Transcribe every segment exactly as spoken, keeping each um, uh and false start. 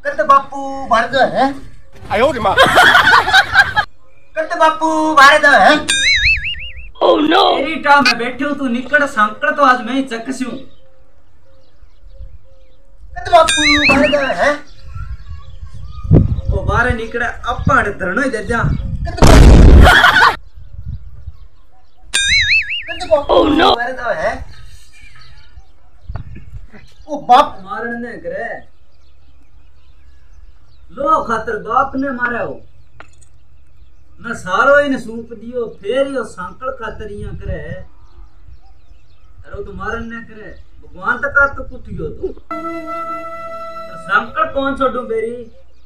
कत बापू भारत है आयो रे मां कत बापू भारत है ओह नो तेरी टा में बैठे हूं तू निकल सांकड़ तो आज मैं ही चकस्यूं कत बापू भारत है ओ बारे निकले अपन धरनो ही दे जा कत बापू कत बापू ओह नो भारत है ओ बाप मारण ने करे लो खातर बाप ने मारा हो न सारो इन सूप दियो फेर यो सांकल खातर इया करे अरे तो मारन ने करे भगवान तक का तो कुछ गयो तो सांकल कौन छोड़ू बेरी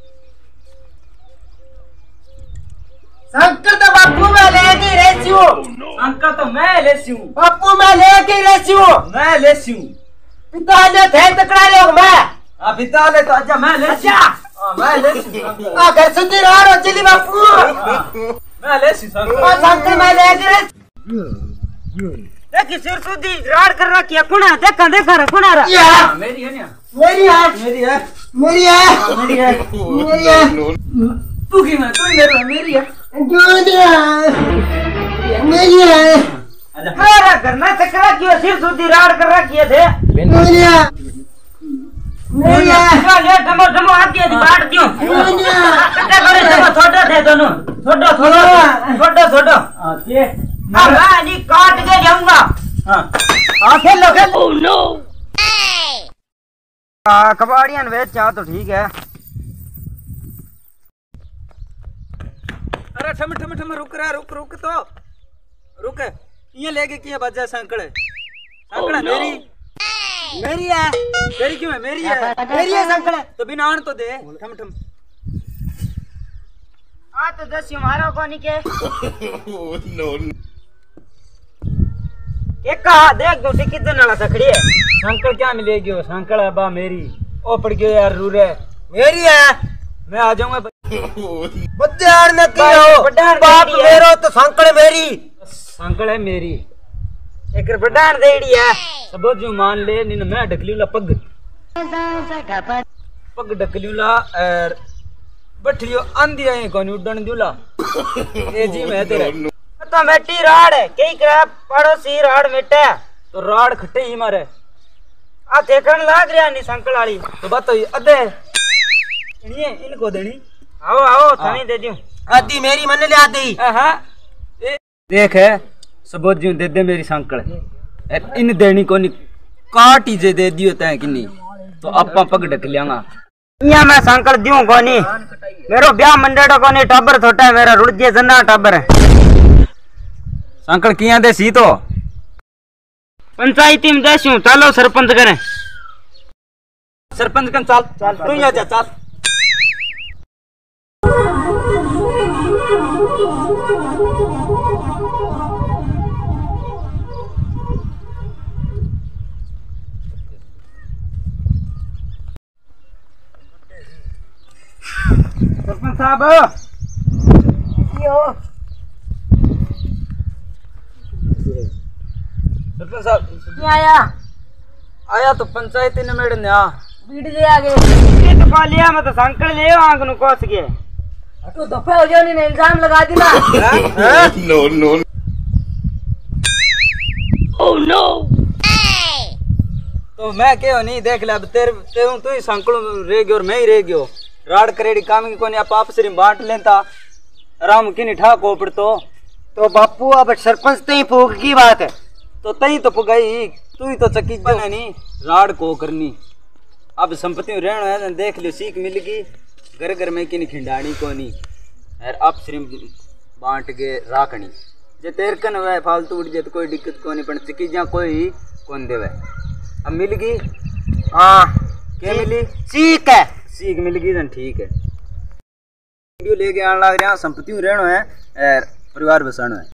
संकट तो बापू मैं लेके रहती हूँ सांकल तो मैं लेसी हूं बापू मैं लेके रहती हूँ मैं लेसी हूं पिता ने थे तकड़ा लोग मैं आ पिता ले तो अच्छा मैं लेसी अच्छा हां मैं लेसी सांकल आ घर सुधी रहो चली बापू मैं लेसी सांकल ओ संकट मैं लेके रहती देखी सिर सुधी राड कर रखी है कुणा देखा देखा रे कुणा रे या मेरी है ना मेरी है मेरी है मेरी है मेरी है मेरी है तू की मैं तू मेरी मेरी है मेरी है मेरी है आजा मेरा करना चकरा क्यों सिर सुधी राड कर रखी है थे मेरी है मेरी है चलो ले डमो डमो हाथ दिए बांट दियो मेरी है कट्टा करे डमो छोटा थे दोनों छोटा छोटा छोटा छोटा हां ये अब मैं नी काट के जाऊंगा हां हां खेल लो खेल ओह नो आ कबाड़ियां वेच जा तो ठीक है अरे ठम ठम ठम रुक रे रुक रुक तो रुक ये लेके किया बजा सांकड़ सांकड़ मेरी मेरी है तेरी क्यों है मेरी है मेरी है संकट तो बिना आन तो दे ठम ठम आ तो दस मारो कोनी के नो एक का देख दो टिकट देने वाला तखड़ी है सांकड़ क्या मिलेगी वो सांकड़ है बा मेरी ओ पड़ गयो यार रूरे मेरी है मैं आ जाऊंगा बद्यार न की हो बाप मेरो तो संकट मेरी सांकड़ है मेरी एक बडान देड़ी है सब जो मान ले निन मैं ढकलियूला पग पग ढकलियूला और बठियो आंधी आई कोनी उड़न दूला ए जी मैं तेरे तो मेटी राड है कई करा पड़ोसी राड मिटे तो राड खट्टे ही मारे आ देखण लाग रहा नी संकल वाली तो बात तो अदे इनिए इनको देनी आओ आओ थानी दे दियो आदि मेरी मन ले आदि हां देख है सबोत जी दे दे मेरी सांकड़ इन देनी कोनी काट ही जे दे दियो तै किनी तो आपा पग ढक लियांगा इया मैं संकल दियो कोनी मेरो ब्याह मंडेड़ो कोनी टब्बर छोटा है मेरा रुड़जे जना टब्बर है सांकड़ किया दे सी तो पंचायती में देसूं चलो सरपंच करे सरपंच कन चाल चाल तू ही आ जा चाल सरपंच साहब सरपंच साहब क्या आया आया तो पंचायती ने मेरे ने आ बीट ले आगे ये तो पा लिया मैं तो संकल ले आंख नु कोस के तो दफे हो जाओ ने इल्जाम लगा दिला नो नो ओह नो तो मैं क्यों नहीं देख ले अब तेरे ते तू ही संकल रह गयो और मैं ही रह गयो राड करेड़ी काम की कोनी आप आपस में बांट लेता आराम की नहीं ठा कोपड़ तो तो बापू अब सरपंच ते ही फूक की बात है तो तई तो पुगाई तू ही तो चकी बने नहीं राड को करनी अब संपत्ति में रहना है देख लियो सीख मिल गई घर घर में की खिंडाणी कोनी और अब सिर्फ बांट के राखनी जे तेरकन हुआ फालतू उड़ जाए तो कोई दिक्कत कोनी पर चकी जा कोई कौन देवे अब मिल गई हां क्या मिली ठीक है सीख मिल गई तो ठीक है वीडियो लेके आने लग रहा संपत्ति में रहना है और परिवार बसाना है।